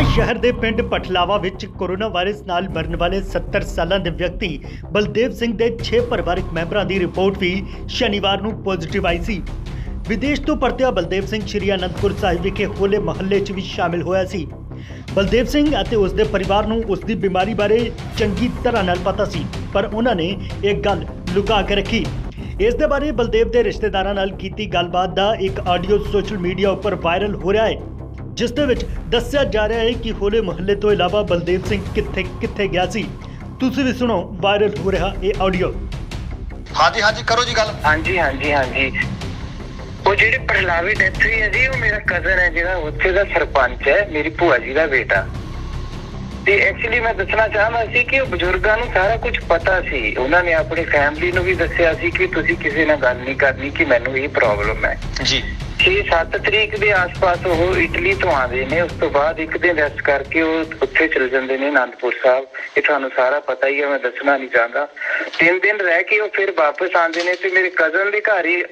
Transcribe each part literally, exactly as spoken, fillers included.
ਨਵਾਂ शहर के पिंड पठलावा विच कोरोना वायरस नाल मरन वाले सत्तर साल के व्यक्ति बलदेव सिंह के छे परिवारक मैंबरां की रिपोर्ट भी शनिवार नूं पॉजिटिव आई सी। विदेश तो परतिया बलदेव सिंह श्री आनंदपुर साहिब विखे होले महल्ले च भी शामिल होया सी। बलदेव सिंह अते उसदे परिवार नूं उसदी बीमारी बारे चंगी तरह नाल पता सी, पर उन्हां ने एक गल लुका के रखी। इस दे बारे बलदेव के रिश्तेदारां नाल कीती गलबात दा एक ऑडियो सोशल मीडिया उपर वायरल हो रहा है, जिस दे विच दस्सिया जा रहा है कि होले महल्ले तो इलावा बलदेव सिंह कित्थे कित्थे गया सी। तुसीं भी सुनो वायरल हो रहा ये ऑडियो। हाँ जी हाँ जी करो जी गल। हाँ जी हाँ जी हाँ जी वो जेडे पहलावी डेथ हुई है जी, वो मेरा कजन है जिहड़ा उत्थे दा सरपंच है, मेरी भूआ जी का बेटा। ते एक्चुअली मैं दसना चाहना सी कि बजुर्गों को सारा कुछ पता सी। उन्होंने अपनी फैमिली को भी दस्सिया सी कि तुसीं किसी नाल गल नहीं करनी कि मैनूं ये प्रॉब्लम है जी। छे सत्त तरीक के आस पास वो इटली तो आते हैं, उस तो बाद एक दिन रेस्ट करके वो उत्थे चले जाते हैं आनंदपुर साहब। ये थानू सारा पता ही है, मैं दसना नहीं चाहता। तीन दिन रह के वो फिर वापस आते हैं। तो मेरे कजन के घर ही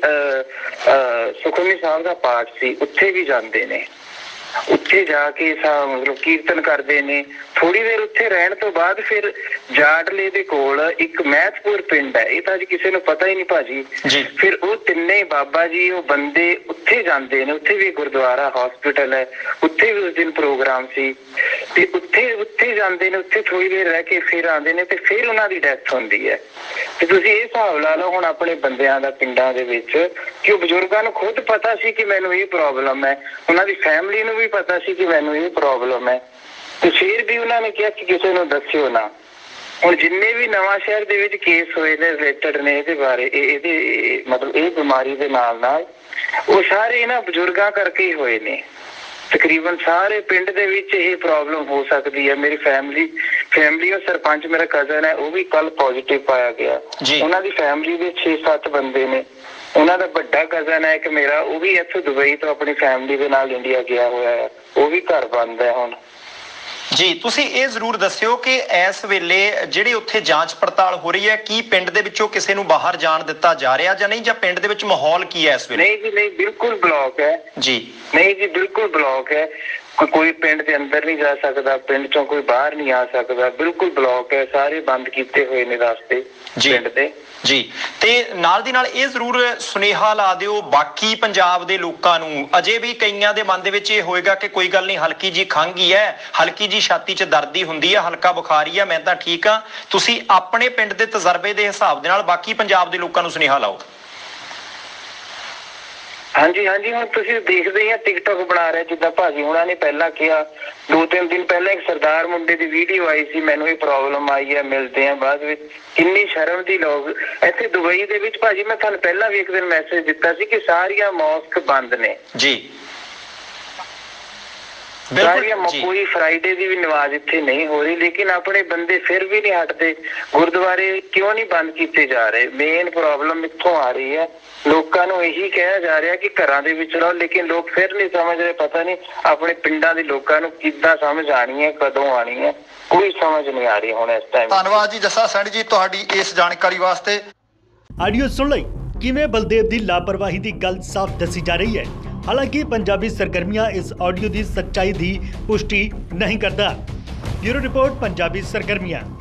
सुखमनी साहब का पाठ सी, उत्थे भी जाते हैं। उत्थे जाके मतलब कीर्तन करते हैं। थोड़ी देर उत्थे रहने तो बाद फिर जाडले दे कोल एक महतपुर पिंड है, ये तो अज किसी को पता ही नहीं भाजी जी। फिर वो तिन्ने बाबा जी वो बंदे उत्थे जाते हैं। उत्थे भी गुरुद्वारा हॉस्पिटल है, उत्थे भी उस दिन प्रोग्राम सी। ते उत्थे उत्थे जाते हैं, उत्थे थोड़ी देर रह के फिर आते हैं, ते फिर उन्हां दी डेथ होंदी है। ते तुसीं इह हिसाब ला लो हुण अपने बंदियां दा पिंडां दे विच कि बजुर्गां नूं खुद पता सी कि मैनूं ये प्रॉब्लम है, उन्हां दी फैमिली नूं भी पता सी कि मैनूं ये प्रॉब्लम है, ते फिर भी उन्होंने कहा कि किसी को दस्सिओ ना। हुण जिन्ने भी नवां शहर दे विच केस होए ने रिलेटेड ने इहदे बारे इहदे मतलब इह बीमारी दे नाल नाल वो सारे इन्हां बजुर्गां करके ही होए ने। तकरीबन सारे पिंड दे विच ये प्रॉब्लम हो सकती है। मेरी फैमिली फैमिली और सरपंच मेरा कजन है, वो भी कल पॉजिटिव पाया गया। उन्हां दी फैमिली दे छे सत्त बंदे ने। उन्हां दा बड़ा कजन है कि मेरा, वो भी इत्थों दुबई तो अपनी फैमिली दे नाल इंडिया गया होया है, वो भी घर बंद है हुण जी। तुसीं ये जरूर दस्सिओ कि इस वेले जिहड़ी उत्थे जांच पड़ताल हो रही है, की पिंड दे विचों किसी नूं बाहर जाण दित्ता जा रहा जां नहीं, जां पिंड दे विच माहौल की है इस वेले? नहीं जी नहीं, बिल्कुल ब्लॉक है जी। नहीं जी बिल्कुल ब्लॉक है, कोई पिंड के अंदर नहीं जा सकता, पिंड चों कोई बाहर नहीं आ सकता, बिल्कुल ब्लॉक है। सारे बंद किए हुए ने रास्ते पिंड दे जी। ते नाल दी नाल ये जरूर सुनेहा ला दिओ बाकी पंजाब दे लोकां नूं। अजे भी कईयां दे मन दे विच ये होएगा कि कोई गल नहीं, हल्की जी खंघ ही है, हल्की जी छाती च दर्द ही हुंदी है, हल्का बुखार ही है, मैं तां ठीक हां। तुसीं अपने पिंड दे तजर्बे दे हिसाब दे नाल बाकी पंजाब दे लोकां नूं सुनेहा लाओ। हाँ जी हाँ जी, हुण तुसीं देखदे ही टिकटॉक बना रहे, जिद्दां भाजी हुणां ने पहला किया। दो तीन दिन पहले एक सरदार मुंडे की वीडियो आई सी, मैनूं ये प्रॉब्लम आई है, मिलते हैं बाद विच। किन्नी शर्म दी लोग इत्थे दुबई दे विच भाजी, मैं तुहानूं पहला भी एक दिन मैसेज दिता सी कि सारियां मॉस्क बंद ने जी। कोई फ्राइडे की भी नमाज इत्थे नहीं हो रही, लेकिन अपने बंदे फिर भी नहीं हटते। गुरुद्वारे क्यों नहीं बंद किए जा रहे? मेन प्रॉब्लम इत्थों आ रही है। लोकां नूं यही कहा जा रहा कि घरां दे विच रहो, लेकिन लोग फिर नहीं समझ रहे। पता नहीं अपने पिंडां दे लोकां नूं किद्दां समझ आनी है, कदों आनी है, कोई समझ नहीं आ रही हुण इस टाइम। धन्नवाद जी जस्सा सैनी जी तुहाडी इस जानकारी वास्ते। ऑडियो सुन लई किवें बलदेव दी लापरवाही दी गल साफ दसी जा रही है। हालांकि पंजाबी सरगर्मियां इस ऑडियो की सच्चाई की पुष्टि नहीं करता। ब्यूरो रिपोर्ट पंजाबी सरगर्मियां।